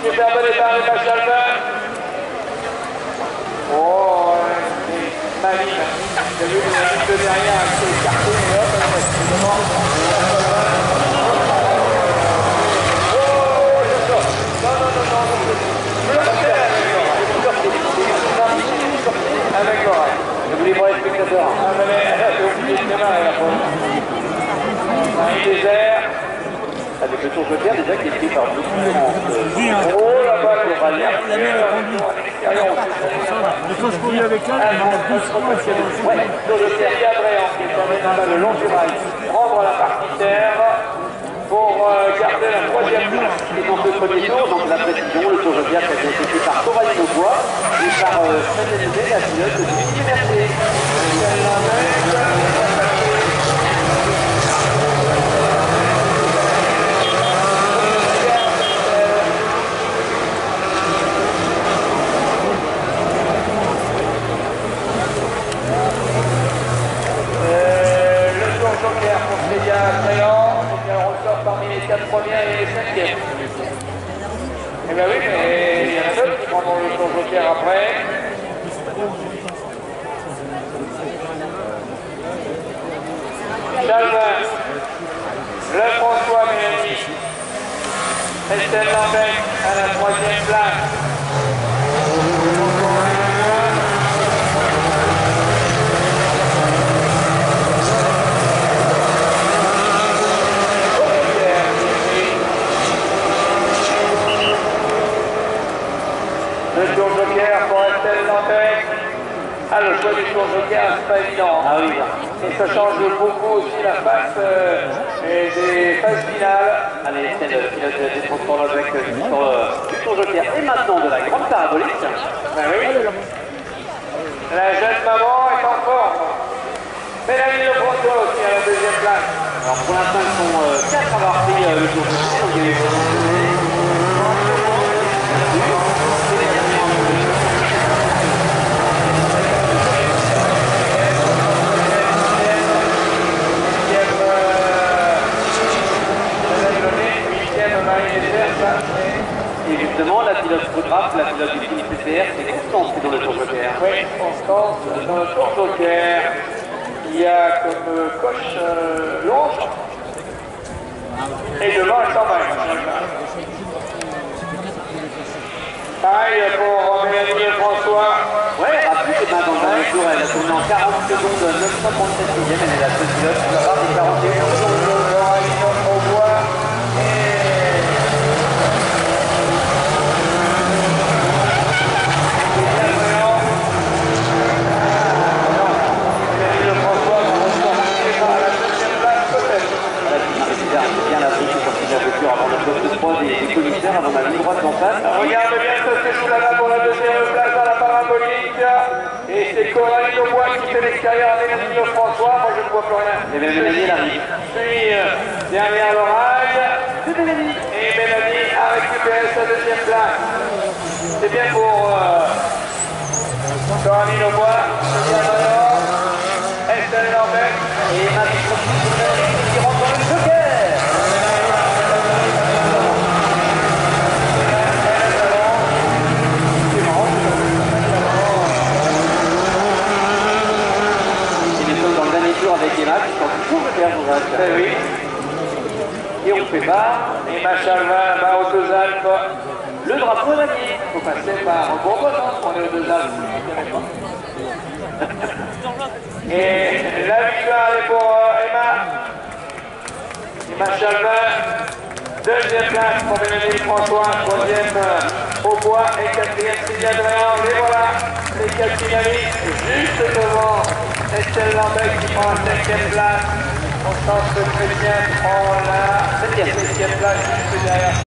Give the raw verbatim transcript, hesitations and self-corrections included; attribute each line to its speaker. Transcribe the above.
Speaker 1: Super bon départ de Machalva. Oh, c'est Maline. Vous avez vu la ligne de derrière avec ses cartons et hop, avec l'oreille. N'oubliez pas les spectateurs. Ah, mais c'est oublié de démarrer la fois. Un désert. Avec le tour de terre déjà qui est pris par beaucoup de monde. Oh la balle de Ralière. La mienne a rendu.
Speaker 2: Je pense qu'on est avec elle.
Speaker 1: Ouais, tour de terre Gabriel qui est emmène en bas le long du rail. Prendre la partie terre pour euh, garder la troisième place.
Speaker 3: Et dans ce premier tour, donc la précision, le tour de terre qui a été fait par Coralie Aubois et par euh, Fred Lévé, la pilote du Liberté.
Speaker 1: Parmi les quatre premières et les cinquièmes. Eh bien oui, mais il y en a d'autres qui prendront le tour joker après. Chalvin, Le François Mélanie, Estelle Lambec à la troisième place. Le tour joker pour Estelle Lambec. Ah, le choix du tour joker, c'est pas évident.
Speaker 3: Ah oui.
Speaker 1: Et ça change beaucoup aussi la face euh, et des phases finales.
Speaker 3: Allez, c'est le pilote des transports avec sur le tour joker. Et maintenant de la grande parabolique.
Speaker 1: Ben oui. La jeune maman est en forme. Mélanie Le François aussi à la deuxième place.
Speaker 3: Alors pour l'instant, ils sont euh, quatre à avoir pris euh, le tour joker. Et justement, la pilote photographe, la pilote du Philippe P C R, c'est Constance qui est dans le tour joker.
Speaker 1: Oui, Constance dans le tour joker. Il y a comme euh, coach euh, Longe. Et devant, elle s'en va. Pareil pour Mélanie et François.
Speaker 3: Ouais, rappelez que dans le dernier tour, elle a tourné en quarante secondes, neuf cent trente-sept sixième, elle est la seule pilote qui va avoir des quarante et un secondes. Avant la ligne droite d'en face.
Speaker 1: Regarde bien, ça se joue là-bas pour la deuxième place à la parabolique. Et c'est Coralie Aubois qui fait l'extérieur avec Mélanie Le François. Moi, je ne vois plus rien.
Speaker 3: Et bien Mélanie, elle arrive.
Speaker 1: Puis, euh, derrière l'orage, c'est Mélanie. Et Mélanie a récupéré sa deuxième place. C'est bien pour euh, Coralie Aubois. C'est bien dehors. Estelle Lambec.
Speaker 3: Et Marie qui rentre dans le joker. Avec Emma qui sont toujours le père
Speaker 1: Ben oui.
Speaker 3: Et on fait pas.
Speaker 1: Et Machalva, bah, aux deux Alpes.
Speaker 3: Le drapeau gagné.
Speaker 1: Il faut passer par Bourbon, on est aux deux Alpes. Et la victoire est pour euh, Emma. Et Machalva. Deuxième place pour Mélanie François. Troisième euh, Aubois. Et quatrième Sylvia Adrien. Et voilà les quatre finalistes juste devant Estelle Lambec qui prend la cinquième place. Constance Chrétien prend la septième place juste derrière.